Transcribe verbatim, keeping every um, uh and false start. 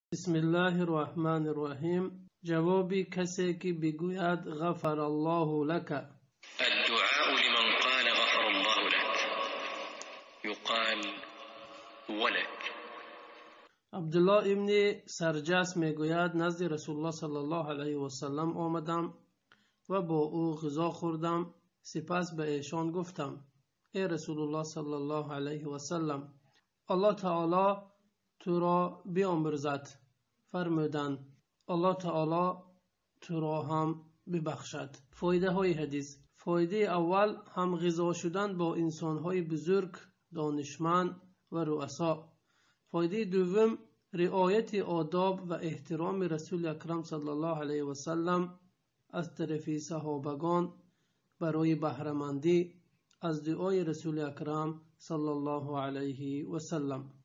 بسم الله الرحمن الرحیم. جوابی کسی که بگوید غفر الله لك. الدعاء لمن قال غفر الله لك يقال ولك. عبدالله ابن سرجس میگوید نزد رسول الله صلی الله علیه و سلم آمدم و با او غذا خوردم. سپس به ایشان گفتم ای رسول الله صلی الله علیه و سلم، الله تعالی تو را بیامرزد. فرمودند الله تعالی تو را هم ببخشد. فایده های حدیث: فایده اول، هم غذا شدن با انسان های بزرگ، دانشمند و رؤسا. فایده دوم، رعایت آداب و احترام رسول اکرم صلی الله علیه و سلم از طرف صحابگان برای بهره‌مندی از دعای رسول اکرم صلی الله علیه و سلم.